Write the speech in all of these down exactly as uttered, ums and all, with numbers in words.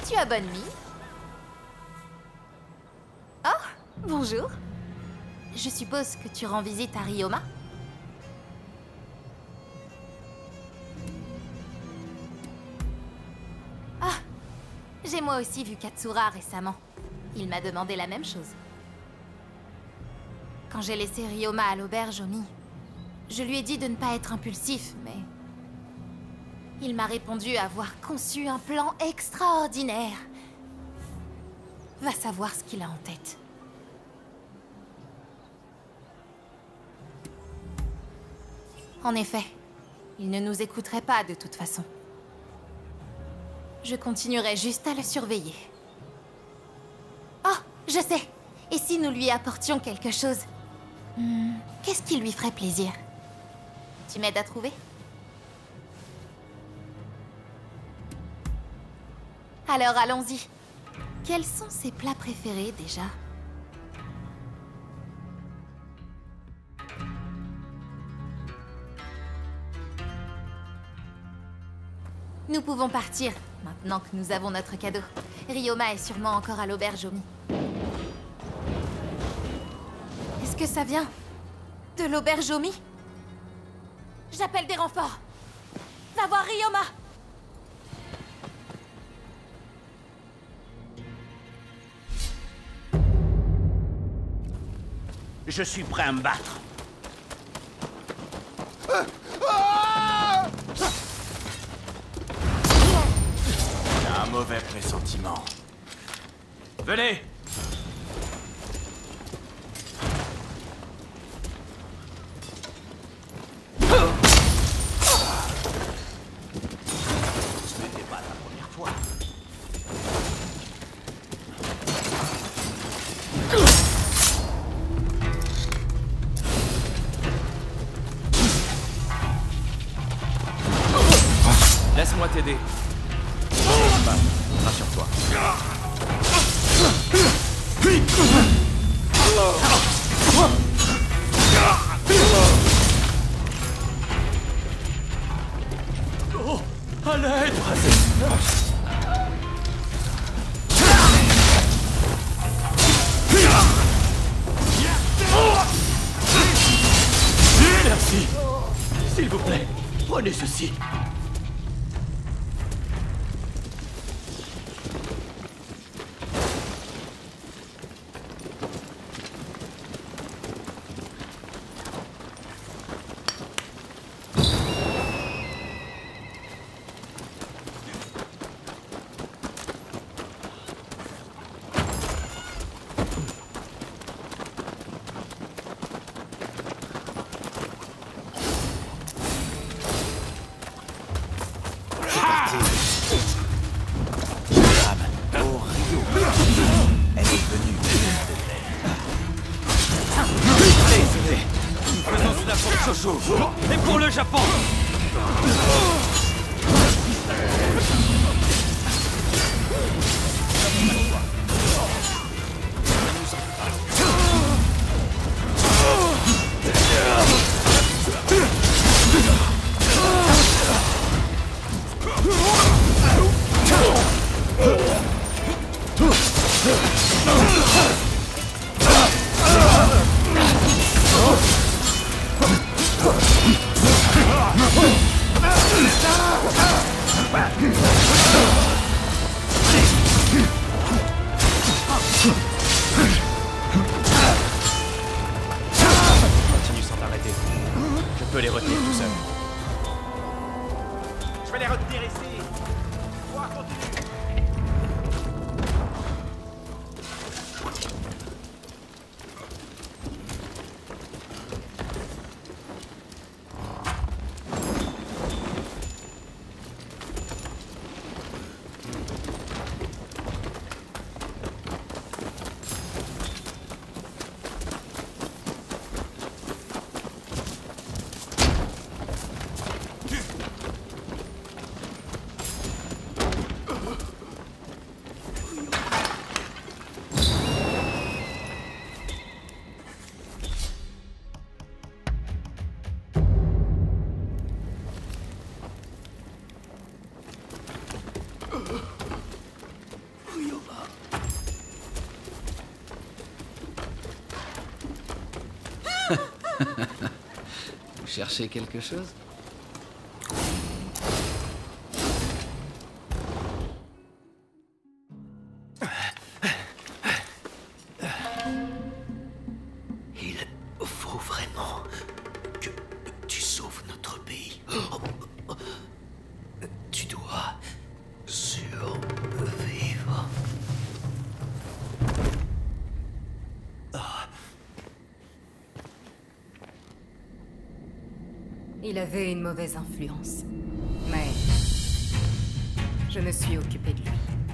tu as bonne nuit. Oh, bonjour. Je suppose que tu rends visite à Ryoma? Ah, j'ai moi aussi vu Katsura récemment. Il m'a demandé la même chose. Quand j'ai laissé Ryoma à l'auberge Omi, je lui ai dit de ne pas être impulsif, mais... il m'a répondu avoir conçu un plan extraordinaire. Va savoir ce qu'il a en tête. En effet, il ne nous écouterait pas de toute façon. Je continuerai juste à le surveiller. Oh, je sais! Et si nous lui apportions quelque chose? Hmm, qu'est-ce qui lui ferait plaisir? Tu m'aides à trouver? Alors allons-y. Quels sont ses plats préférés déjà? Nous pouvons partir, maintenant que nous avons notre cadeau. Ryoma est sûrement encore à l'auberge Omi. Est-ce que ça vient de l'auberge Omi? J'appelle des renforts. Va voir Ryoma! Je suis prêt à me battre. J'ai un mauvais pressentiment. Venez! Ce n'était pas la première fois. Laisse-moi t'aider. Rassure-toi. Oh, à l'aide! Merci. S'il vous plaît, prenez ceci. Et pour le Japon! Ah! Vous cherchez quelque chose? Il faut vraiment que tu sauves notre pays. Tu dois survivre. Il avait une mauvaise influence. Mais je me suis occupée de lui.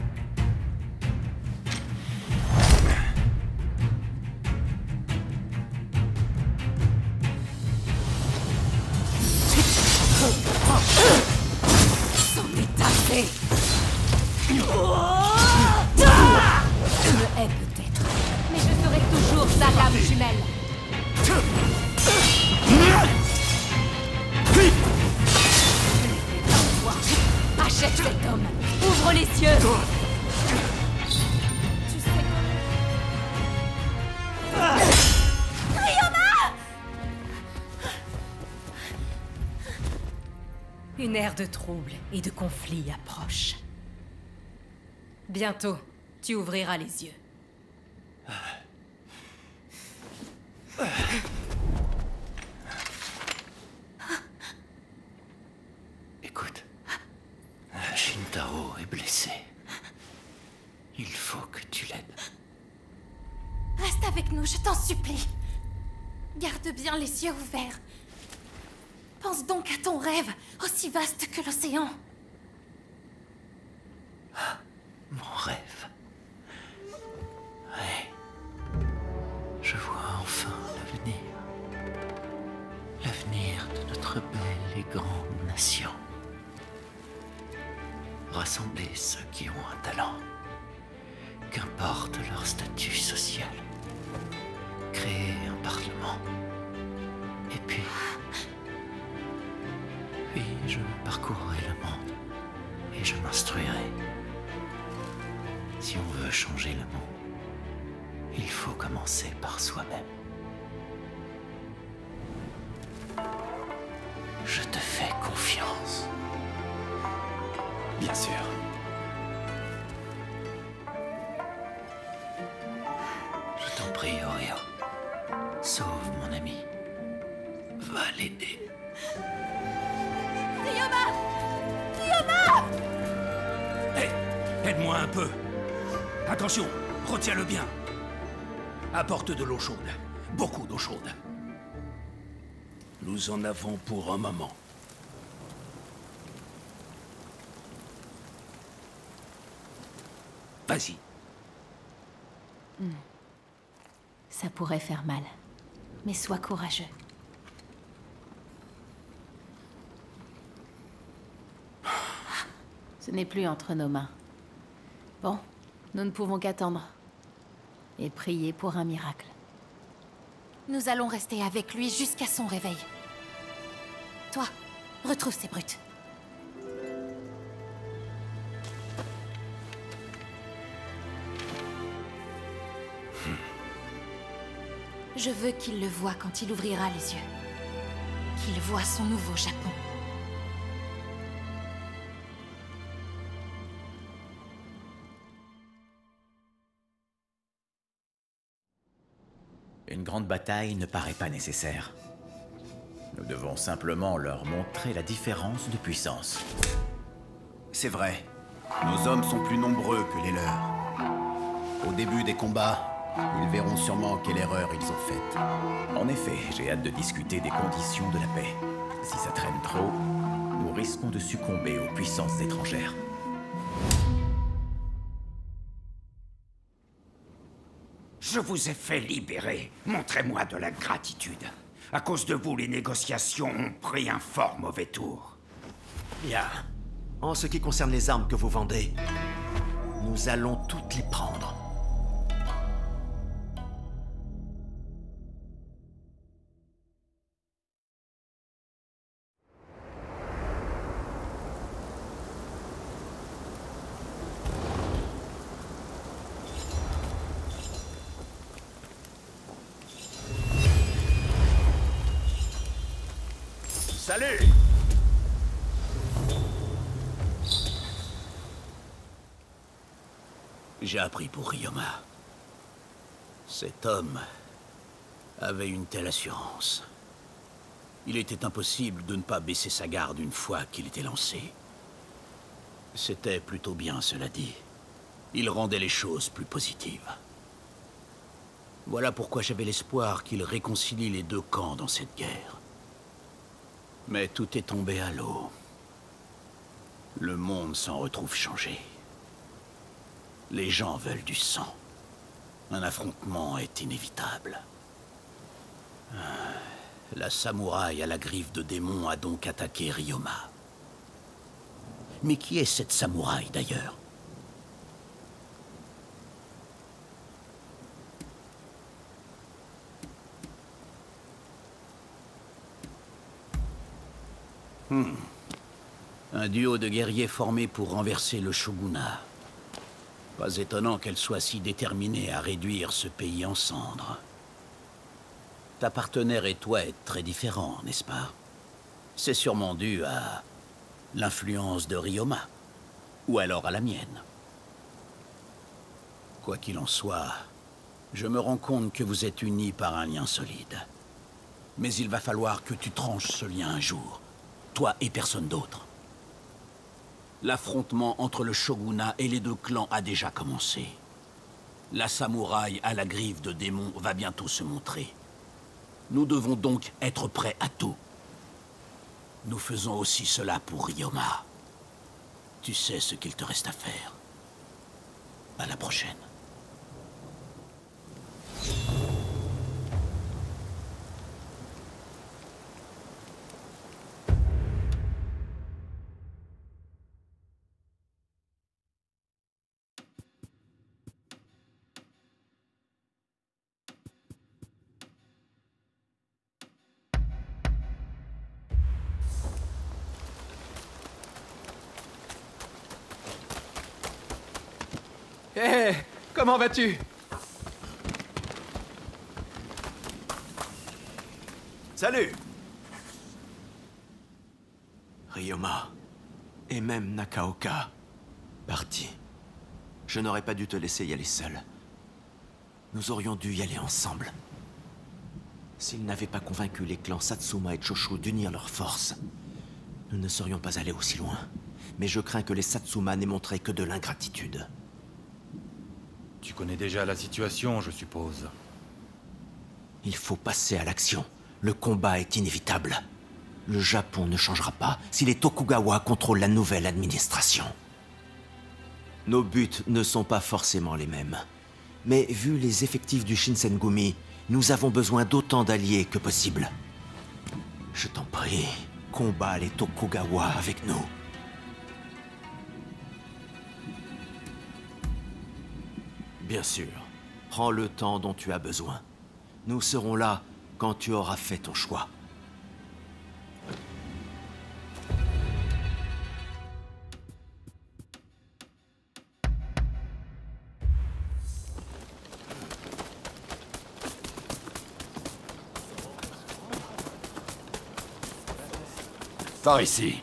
C'en est assez. Tu me hais peut-être, mais je serai toujours ta lame jumelle. Achète cet homme. Ouvre les cieux. Tu sais quoi? Ryoma! Une ère de trouble et de conflit approche. Bientôt, tu ouvriras les yeux. Écoute, Shintaro est blessé. Il faut que tu l'aides. Reste avec nous, je t'en supplie. Garde bien les yeux ouverts. Pense donc à ton rêve, aussi vaste que l'océan. Mon rêve. Ouais. Je vois enfin l'avenir. L'avenir de notre belle et grande nation. Rassembler ceux qui ont un talent, qu'importe leur statut social. Créer un parlement. Et puis... Puis je parcourrai le monde et je m'instruirai. Si on veut changer le monde, il faut commencer par soi-même. Je te fais confiance. Bien sûr. Je t'en prie, Orio. Sauve mon ami. Va l'aider. Ryoma! Ryoma! Hé, aide-moi un peu. Attention, retiens-le bien. Apporte de l'eau chaude. Beaucoup d'eau chaude. Nous en avons pour un moment. Vas-y. Ça pourrait faire mal. Mais sois courageux. Ce n'est plus entre nos mains. Bon, nous ne pouvons qu'attendre. Et prier pour un miracle. Nous allons rester avec lui jusqu'à son réveil. Toi, retrouve ces brutes. Je veux qu'il le voie quand il ouvrira les yeux. Qu'il voie son nouveau Japon. Une grande bataille ne paraît pas nécessaire. Nous devons simplement leur montrer la différence de puissance. C'est vrai. Nos hommes sont plus nombreux que les leurs. Au début des combats, ils verront sûrement quelle erreur ils ont faite. En effet, j'ai hâte de discuter des conditions de la paix. Si ça traîne trop, nous risquons de succomber aux puissances étrangères. Je vous ai fait libérer. Montrez-moi de la gratitude. À cause de vous, les négociations ont pris un fort mauvais tour. Bien. En ce qui concerne les armes que vous vendez, nous allons toutes les prendre. Salut! J'ai appris pour Ryoma. Cet homme avait une telle assurance. Il était impossible de ne pas baisser sa garde une fois qu'il était lancé. C'était plutôt bien, cela dit. Il rendait les choses plus positives. Voilà pourquoi j'avais l'espoir qu'il réconcilie les deux camps dans cette guerre. Mais tout est tombé à l'eau. Le monde s'en retrouve changé. Les gens veulent du sang. Un affrontement est inévitable. La samouraï à la griffe de démon a donc attaqué Ryoma. Mais qui est cette samouraï d'ailleurs? Hmm. Un duo de guerriers formés pour renverser le shogunat. Pas étonnant qu'elle soit si déterminée à réduire ce pays en cendres. Ta partenaire et toi êtes très différents, n'est-ce pas? C'est sûrement dû à l'influence de Ryoma, ou alors à la mienne. Quoi qu'il en soit, je me rends compte que vous êtes unis par un lien solide. Mais il va falloir que tu tranches ce lien un jour, toi et personne d'autre. L'affrontement entre le shogunat et les deux clans a déjà commencé. La samouraï à la griffe de démon va bientôt se montrer. Nous devons donc être prêts à tout. Nous faisons aussi cela pour Ryoma. Tu sais ce qu'il te reste à faire. À la prochaine. Hé, hey, comment vas-tu? Salut! Ryoma, et même Nakaoka, partis. Je n'aurais pas dû te laisser y aller seul. Nous aurions dû y aller ensemble. S'ils n'avaient pas convaincu les clans Satsuma et Choshu d'unir leurs forces, nous ne serions pas allés aussi loin. Mais je crains que les Satsuma n'aient montré que de l'ingratitude. Tu connais déjà la situation, je suppose. Il faut passer à l'action. Le combat est inévitable. Le Japon ne changera pas si les Tokugawa contrôlent la nouvelle administration. Nos buts ne sont pas forcément les mêmes. Mais vu les effectifs du Shinsengumi, nous avons besoin d'autant d'alliés que possible. Je t'en prie, combat les Tokugawa avec nous. Bien sûr, prends le temps dont tu as besoin. Nous serons là quand tu auras fait ton choix. Par ici.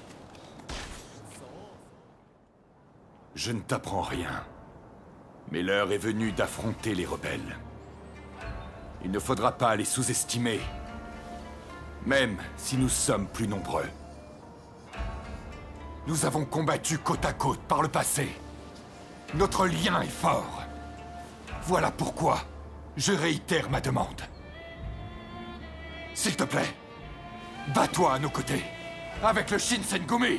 Je ne t'apprends rien. Mais l'heure est venue d'affronter les rebelles. Il ne faudra pas les sous-estimer. Même si nous sommes plus nombreux. Nous avons combattu côte à côte par le passé. Notre lien est fort. Voilà pourquoi je réitère ma demande. S'il te plaît, bats-toi à nos côtés, avec le Shinsengumi.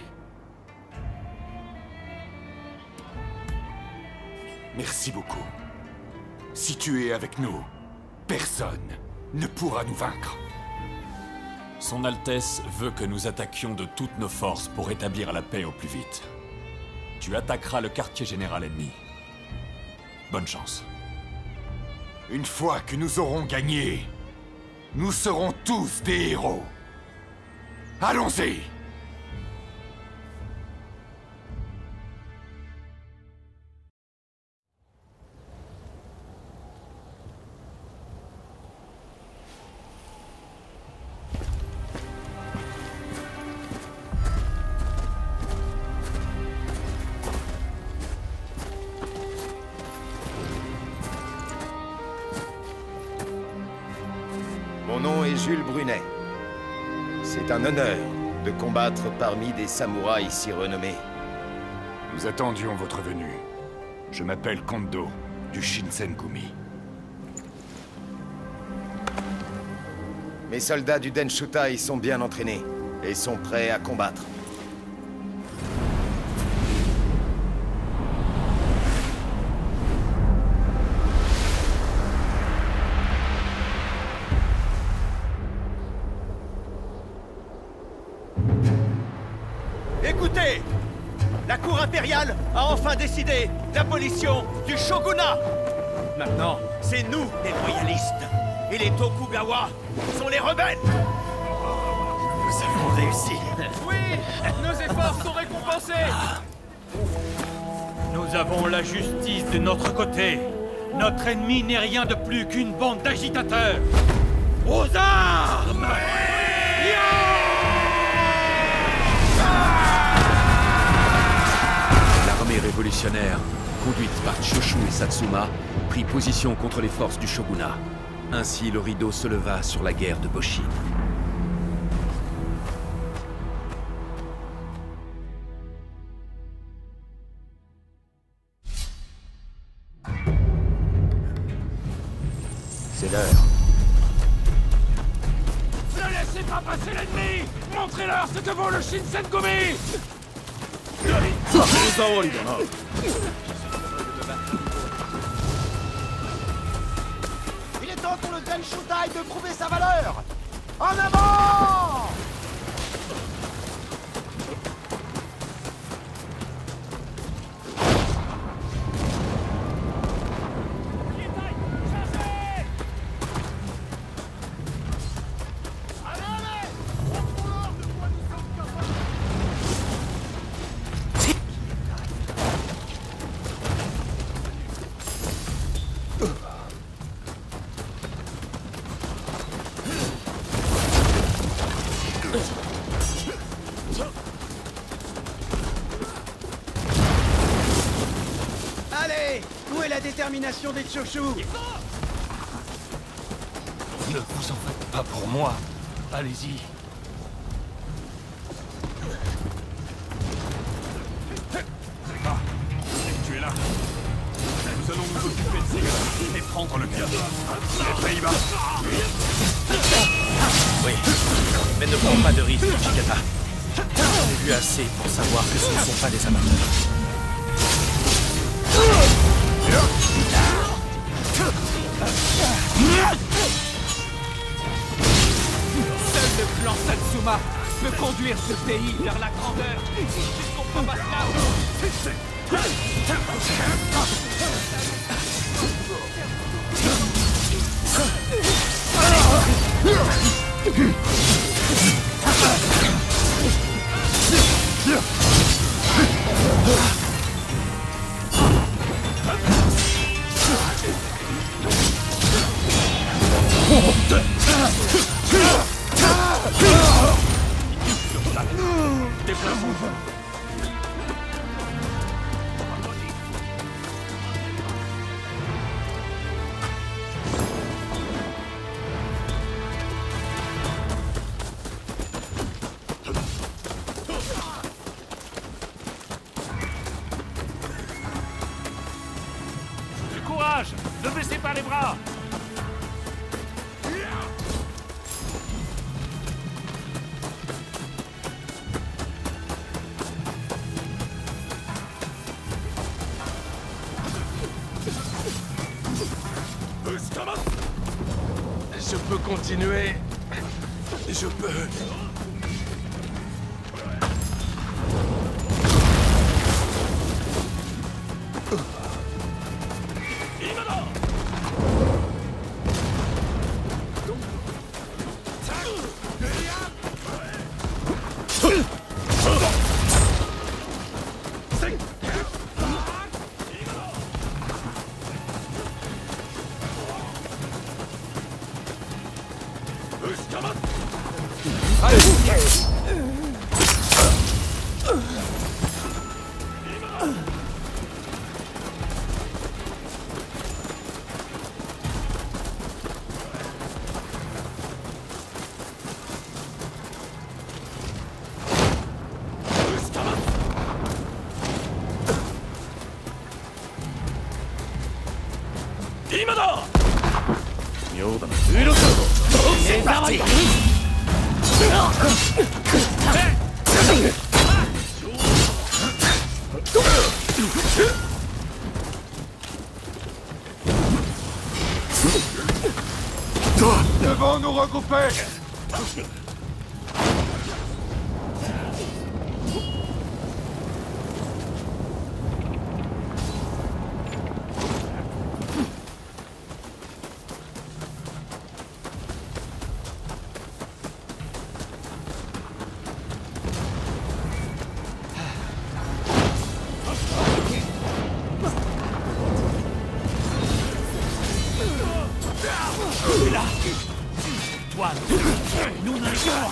Merci beaucoup. Si tu es avec nous, personne ne pourra nous vaincre. Son Altesse veut que nous attaquions de toutes nos forces pour établir la paix au plus vite. Tu attaqueras le quartier général ennemi. Bonne chance. Une fois que nous aurons gagné, nous serons tous des héros. Allons-y! nom est Jules Brunet. C'est un honneur de combattre parmi des samouraïs si renommés. Nous attendions votre venue. Je m'appelle Kondo, du Shinsengumi. Mes soldats du Denshutai sont bien entraînés et sont prêts à combattre. Écoutez! La cour impériale a enfin décidé l'abolition du shogunat! Maintenant, c'est nous les loyalistes! Et les Tokugawa sont les rebelles! Nous avons réussi! Oui! Nos efforts sont récompensés! Nous avons la justice de notre côté. Notre ennemi n'est rien de plus qu'une bande d'agitateurs. Aux armes! L'armée révolutionnaire, conduite par Choshu et Satsuma, prit position contre les forces du shogunat. Ainsi, le rideau se leva sur la guerre de Boshin. C'est l'heure. Ne laissez pas passer l'ennemi! Montrez-leur ce que vaut le Shinsengumi! Il est temps pour le Denshutai de prouver sa valeur! En avant! Allez! Où est la détermination des Choshu? Ne vous en faites pas pour moi. Allez-y. Ah, tu es là. Nous allons nous occuper de ces gars et prendre le bien. Les Pays-Bas. Oui, mais ne prends pas de risque, Shikata. J'en ai vu assez pour savoir que ce ne sont pas des amateurs. Seul le clan Satsuma peut conduire ce pays vers la grandeur jusqu'au combat Courage! Ne baissez pas les bras! Je peux continuer. Je peux. C'est parti. Devons nous regrouper. Là. Toi, nous n'allons pas.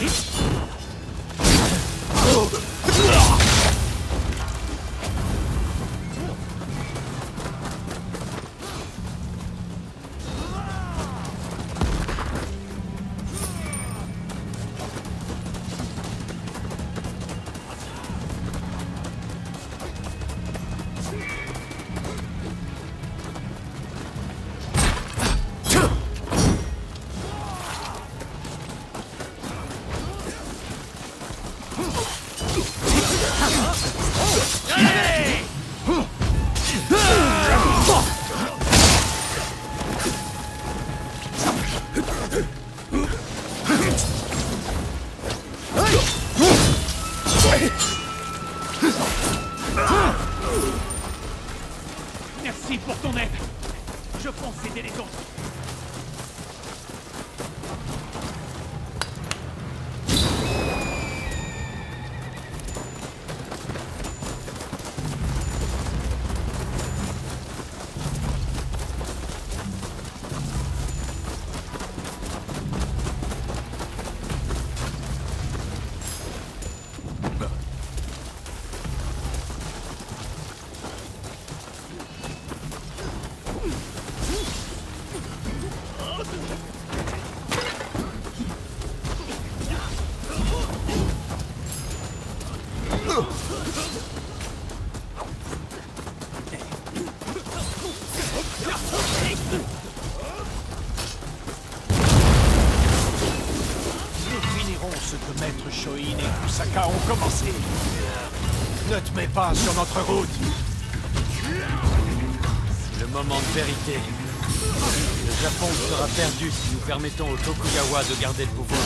Merci pour ton aide. Je pense aider les autres. Ce que Maître Shoin et Kusaka ont commencé. Ne te mets pas sur notre route. C'est le moment de vérité. Le Japon sera perdu si nous permettons au Tokugawa de garder le pouvoir.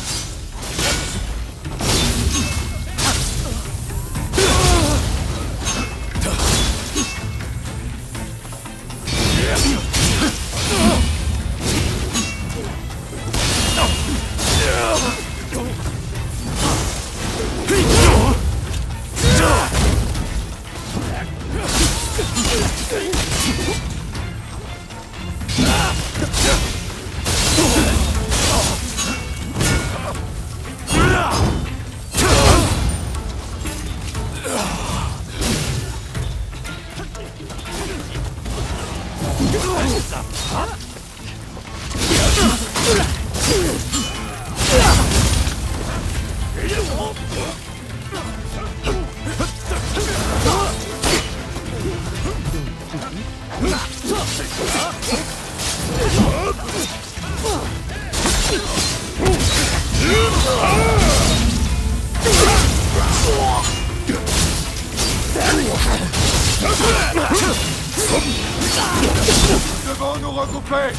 Devons nous regrouper.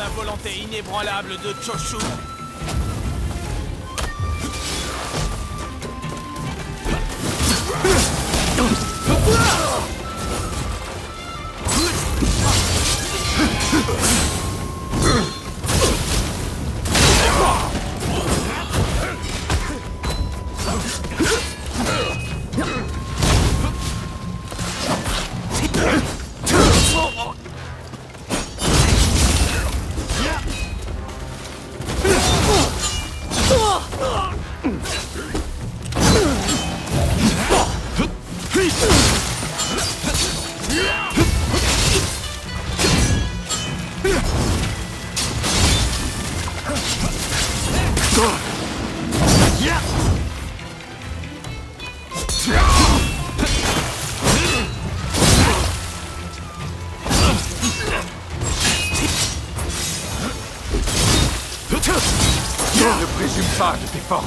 volonté inébranlable de Choshu. Ne présume pas de tes forces.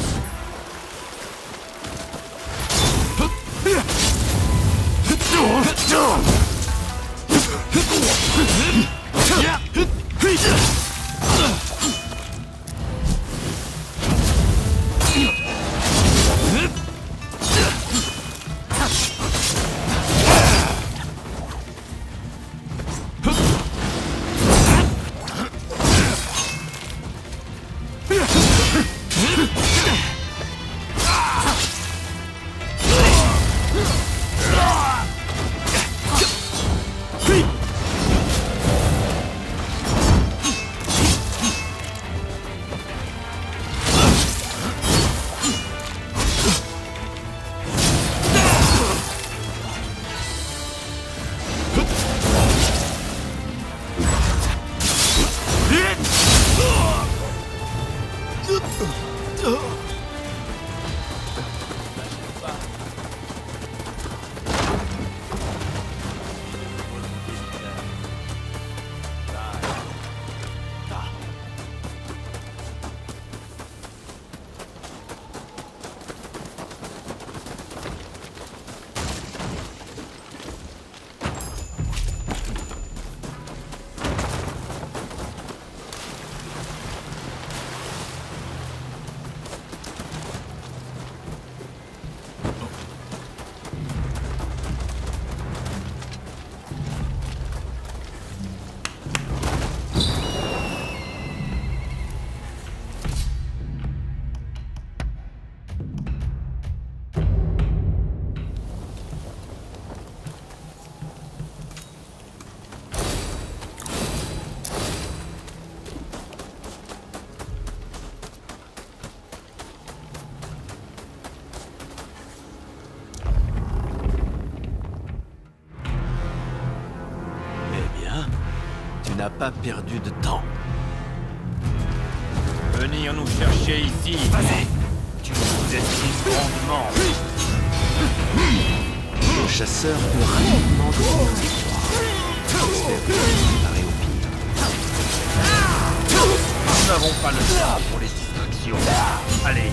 Tu n'as pas perdu de temps. Venir nous chercher ici. Vas-y. Tu nous estimes grandement. Le chasseur peut rapidement devenir victoire. J'espère que tu es préparé au pire. Nous n'avons pas le temps pour les distractions. Allez.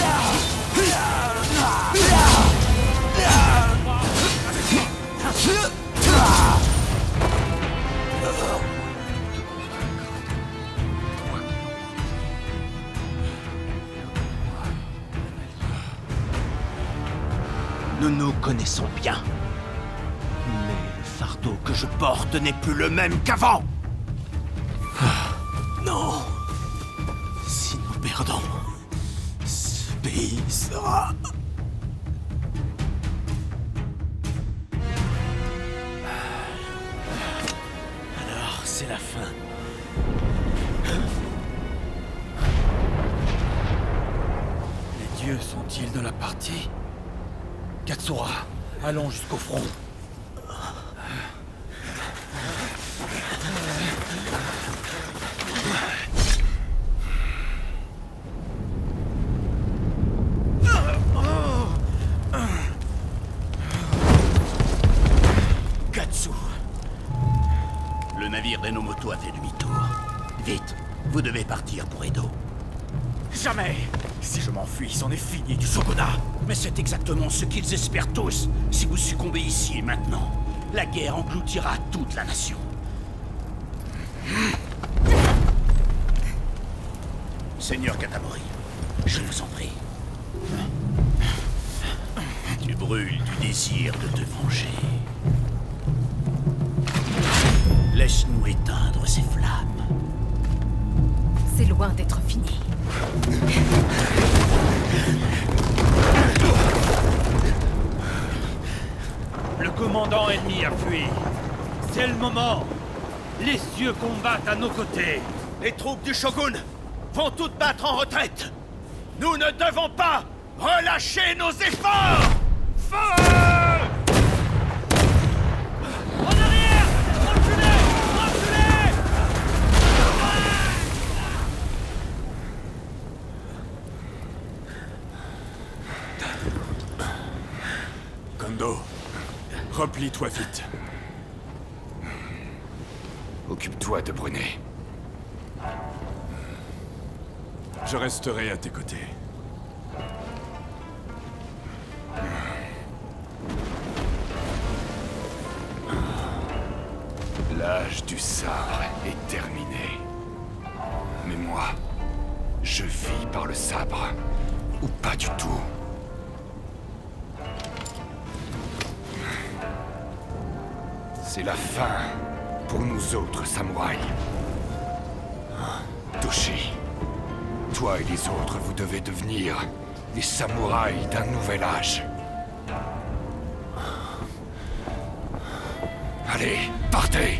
Nous nous connaissons bien. Mais le fardeau que je porte n'est plus le même qu'avant. Ah, non. Si nous perdons, ce pays sera... Alors, c'est la fin. Les dieux sont-ils de la partie? Katsura, allons jusqu'au front. Katsu. Le navire d'Enomoto a fait demi-tour. Vite, vous devez partir pour Edo. Jamais! Si je m'enfuis, c'en est fini du shogunat! Mais c'est exactement ce qu'ils espèrent tous. Si vous succombez ici et maintenant, la guerre engloutira toute la nation. Seigneur Katamori, je vous en prie. Tu brûles du désir de te venger. Laisse-nous éteindre ces flammes. C'est loin d'être fini. Le commandant ennemi a fui. C'est le moment. Les cieux combattent à nos côtés. Les troupes du shogun vont toutes battre en retraite. Nous ne devons pas relâcher nos efforts. Feu! En arrière! Reculez! Reculez! Kondo, replie-toi vite. Occupe-toi de Brunet. Je resterai à tes côtés. L'âge du sabre est terminé. Mais moi, je vis par le sabre. Ou pas du tout. C'est la fin pour nous autres samouraïs. Toshi, toi et les autres, vous devez devenir les samouraïs d'un nouvel âge. Allez, partez!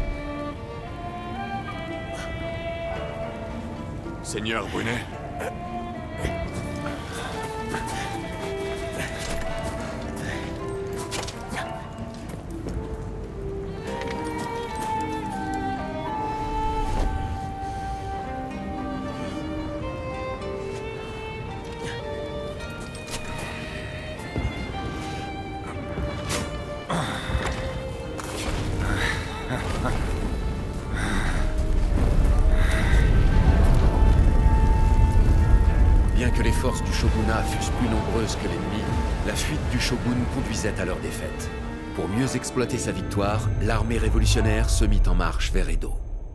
Seigneur Brunet. Bien que les forces du shogunat fussent plus nombreuses que l'ennemi, la fuite du shogun conduisait à leur défaite. Pour mieux exploiter sa victoire, l'armée révolutionnaire se mit en marche vers Edo.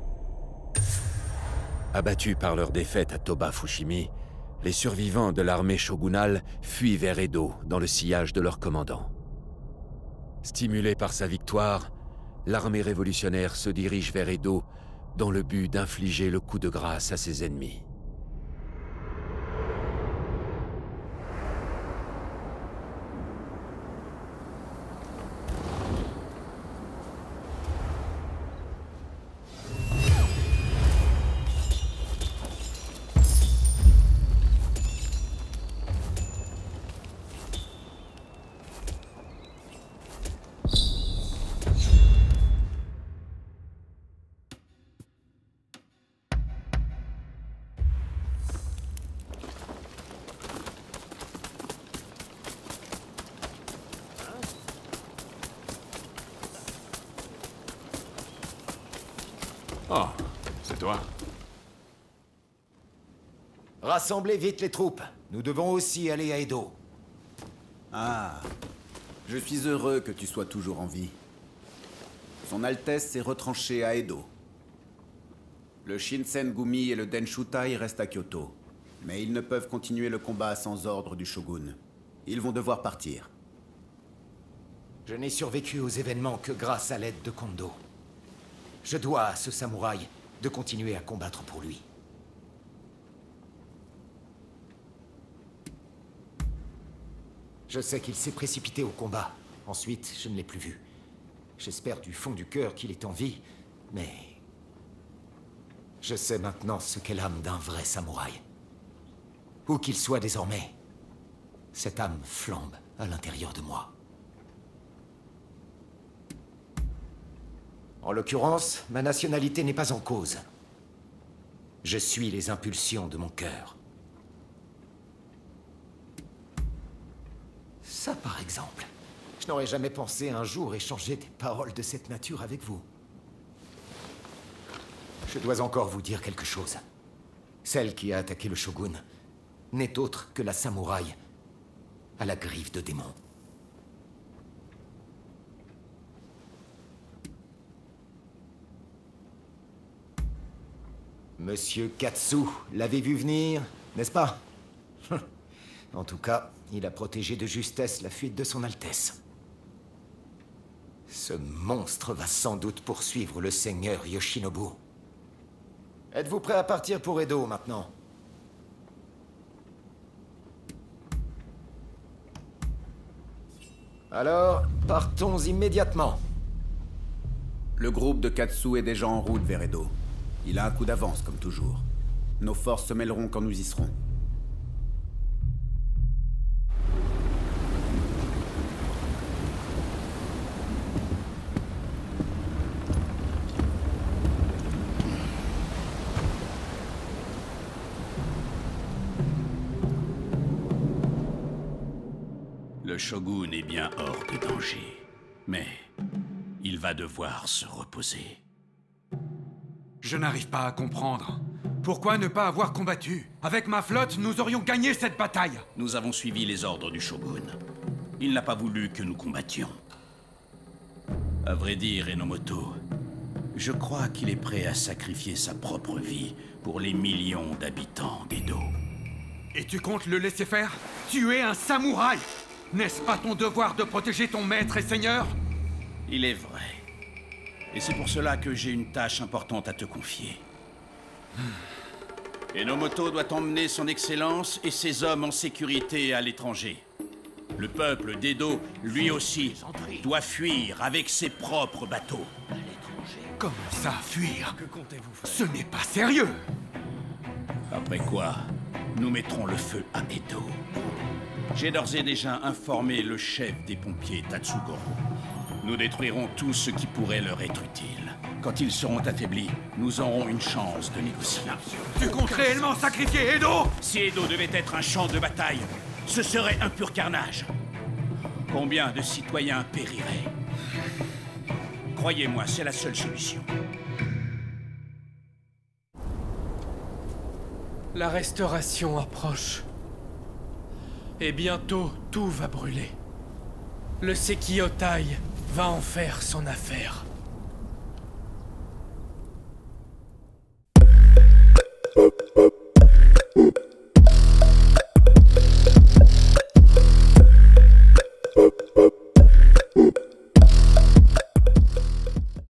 Abattus par leur défaite à Toba-Fushimi, les survivants de l'armée shogunale fuient vers Edo dans le sillage de leur commandant. Stimulée par sa victoire, l'armée révolutionnaire se dirige vers Edo dans le but d'infliger le coup de grâce à ses ennemis. Oh, c'est toi. Rassemblez vite les troupes. Nous devons aussi aller à Edo. Ah, je suis heureux que tu sois toujours en vie. Son Altesse s'est retranchée à Edo. Le Shinsengumi et le Denshutai restent à Kyoto. Mais ils ne peuvent continuer le combat sans ordre du shogun. Ils vont devoir partir. Je n'ai survécu aux événements que grâce à l'aide de Kondo. Je dois à ce samouraï de continuer à combattre pour lui. Je sais qu'il s'est précipité au combat. Ensuite, je ne l'ai plus vu. J'espère du fond du cœur qu'il est en vie, mais... je sais maintenant ce qu'est l'âme d'un vrai samouraï. Où qu'il soit désormais, cette âme flambe à l'intérieur de moi. En l'occurrence, ma nationalité n'est pas en cause. Je suis les impulsions de mon cœur. Ça, par exemple. Je n'aurais jamais pensé un jour échanger des paroles de cette nature avec vous. Je dois encore vous dire quelque chose. Celle qui a attaqué le shogun n'est autre que la samouraï à la griffe de démon. Monsieur Katsu, l'avez vu venir? N'est-ce pas? En tout cas, il a protégé de justesse la fuite de son Altesse. Ce monstre va sans doute poursuivre le seigneur Yoshinobu. Êtes-vous prêt à partir pour Edo maintenant? Alors, partons immédiatement. Le groupe de Katsu est déjà en route vers Edo. Il a un coup d'avance, comme toujours. Nos forces se mêleront quand nous y serons. Le shogun est bien hors de danger, mais il va devoir se reposer. Je n'arrive pas à comprendre. Pourquoi ne pas avoir combattu? Avec ma flotte, nous aurions gagné cette bataille. Nous avons suivi les ordres du shogun. Il n'a pas voulu que nous combattions. À vrai dire, Enomoto, je crois qu'il est prêt à sacrifier sa propre vie pour les millions d'habitants d'Edo. Et tu comptes le laisser faire? Tu es un samouraï! N'est-ce pas ton devoir de protéger ton maître et seigneur? Il est vrai. Et c'est pour cela que j'ai une tâche importante à te confier. Enomoto doit emmener son excellence et ses hommes en sécurité à l'étranger. Le peuple d'Edo, lui aussi, doit fuir avec ses propres bateaux. Comment ça, fuir? Ce n'est pas sérieux! Après quoi, nous mettrons le feu à Edo. J'ai d'ores et déjà informé le chef des pompiers, Tatsugoro. Nous détruirons tout ce qui pourrait leur être utile. Quand ils seront affaiblis, nous aurons une chance de négocier. Tu comptes réellement sacrifier Edo? Si Edo devait être un champ de bataille, ce serait un pur carnage. Combien de citoyens périraient? Croyez-moi, c'est la seule solution. La restauration approche. Et bientôt, tout va brûler. Le Sekiotai va en faire son affaire.